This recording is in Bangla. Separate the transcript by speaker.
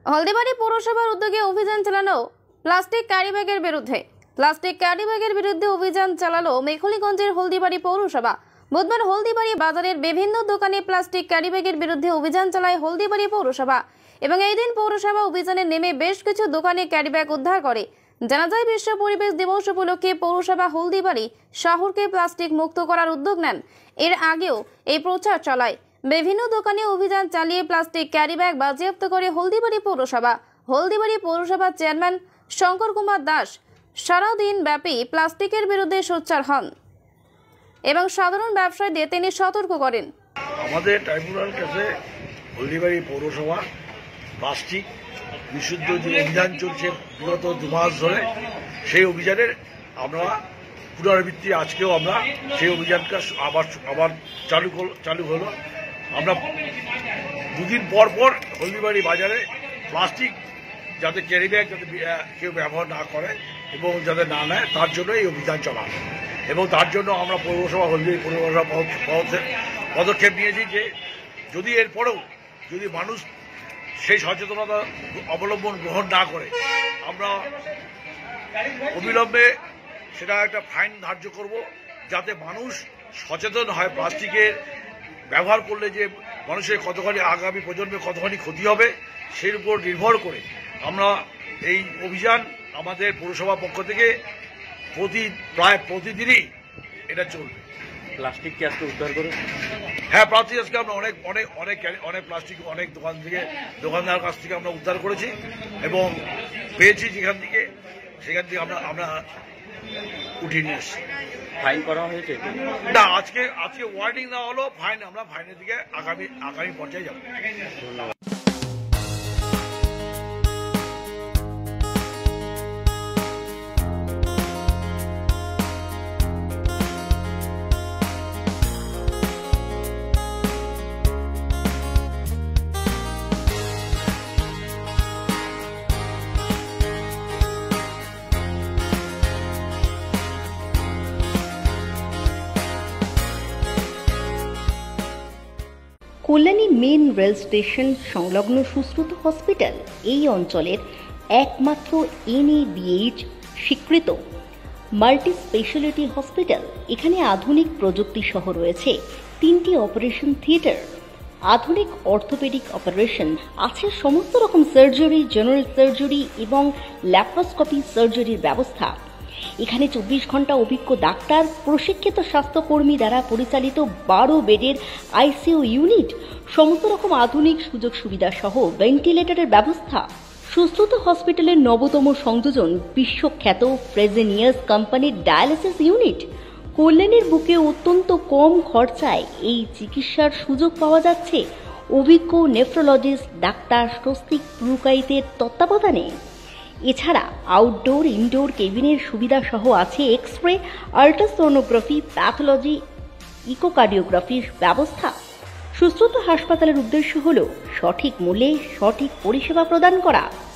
Speaker 1: হলদিবাড়ি পৌরসভার উদ্যোগে অভিযান চালানো প্লাস্টিক ক্যারিব্যাগের বিরুদ্ধে অভিযান চালালো মেখলিগঞ্জের হলদিবাড়ি পৌরসভা। বুধবার হলদিবাড়ি বাজারের বিভিন্ন দোকানে প্লাস্টিক ক্যারিব্যাগের বিরুদ্ধে অভিযান চালায় হলদিবাড়ি পৌরসভা এবং এই দিন পৌরসভা অভিযানে নেমে বেশ কিছু দোকানে ক্যারিব্যাগ উদ্ধার করে। জানা যায়, বিশ্ব পরিবেশ দিবস উপলক্ষে পৌরসভা হলদিবাড়ি শহরকে প্লাস্টিক মুক্ত করার উদ্যোগ নেন। এর আগেও এই প্রচার চালায়। বিভিন্ন দোকানে অভিযান চালিয়ে প্লাস্টিক ক্যারিব্যাগ বাজেয়াপ্ত করে হলদিবাড়ি পৌরসভার চেয়ারম্যান শঙ্কর কুমার দাস সারাদিন ব্যাপী প্লাস্টিকের বিরুদ্ধে সোচ্চার হন এবং সাধারণ ব্যবসায়ীদের তিনি সতর্ক করেন।
Speaker 2: আমাদের ট্রাইব্যুনাল কাছে হলদিবাড়ি পৌরসভা প্লাস্টিক বিশুদ্ধ যে অভিযান চলছে বিগত 2 মাস ধরে, সেই অভিযানের আমরা পুনরাবৃত্তি আজকেও আমরা সেই অভিযানটা আবার চালু হলো। আমরা 2 দিন পর হলদিবাড়ি বাজারে প্লাস্টিক যাতে ক্যারিব্যাগ যাতে কেউ ব্যবহার না করে এবং যাতে না নেয় তার জন্য এই অভিযান চালানো, এবং তার জন্য আমরা হলদিবাড়ি পৌরসভা পদক্ষেপ নিয়েছি যে যদি এরপরেও যদি মানুষ সেই সচেতনতা অবলম্বন গ্রহণ না করে, আমরা অবিলম্বে সেটা একটা ফাইন ধার্য করব, যাতে মানুষ সচেতন হয় প্লাস্টিকের ব্যবহার করলে যে মানুষের কতখানি আগামী প্রজন্মে কতখানি ক্ষতি হবে সেই উপর নির্ভর করে আমরা এই অভিযান আমাদের পৌরসভা পক্ষ থেকে প্রায় প্রতিদিনই এটা চলবে।
Speaker 3: প্লাস্টিক কি আজকে উদ্ধার করে?
Speaker 2: হ্যাঁ, প্লাস্টিক আজকে আমরা অনেক প্লাস্টিক অনেক দোকানদার কাছ থেকে আমরা উদ্ধার করেছি এবং পেয়েছি সেখান থেকে আমরা উঠিয়ে নিয়ে এসেছি।
Speaker 3: ফাইন করা হয়েছে
Speaker 2: না, আজকে ওয়ার্নিং দেওয়া হলো, আমরা ফাইনের দিকে আগামী পর্যায়ে যাব।
Speaker 3: ধন্যবাদ।
Speaker 4: কল্যাণী মেন রেল স্টেশন সংলগ্ন সুশ্রুত হসপিটাল এই অঞ্চলের একমাত্র NABH স্বীকৃত মাল্টি স্পেশালিটি হসপিটাল। এখানে আধুনিক প্রযুক্তি সহ রয়েছে 3টি অপারেশন থিয়েটার, আধুনিক অর্থোপেডিক অপারেশন, আছে সমস্ত রকম সার্জারি, জেনারেল সার্জারি এবং ল্যাপ্রোস্কোপি সার্জারির ব্যবস্থা। এখানে 24 ঘন্টা অভিজ্ঞ ডাক্তার, প্রশিক্ষিত স্বাস্থ্যকর্মী দ্বারা পরিচালিত 12 বেডের ICU ইউনিট, সমস্ত রকম আধুনিক সুযোগ সুবিধা সহ ভেন্টিলেটরের ব্যবস্থা। সুশ্রুত হসপিটালের নবতম সংযোজন বিশ্বখ্যাত ফ্রেজেনিয়াস কোম্পানির ডায়ালিসিস ইউনিট। কল্যাণীর বুকে অত্যন্ত কম খরচায় এই চিকিৎসার সুযোগ পাওয়া যাচ্ছে অভিজ্ঞ নেফ্রোলজিস্ট ডাক্তার স্বস্তিক পুরকাইতের তত্ত্বাবধানে। এছাড়া আউটডোর ইনডোর কেবিনের সুবিধা সহ আছে এক্স-রে, আল্ট্রাসোনোগ্রাফি, প্যাথোলজি, ইকোকার্ডিওগ্রাফির ব্যবস্থা। সুশ্রুত হাসপাতালের উদ্দেশ্য হল সঠিক মূল্যে সঠিক পরিষেবা প্রদান করা।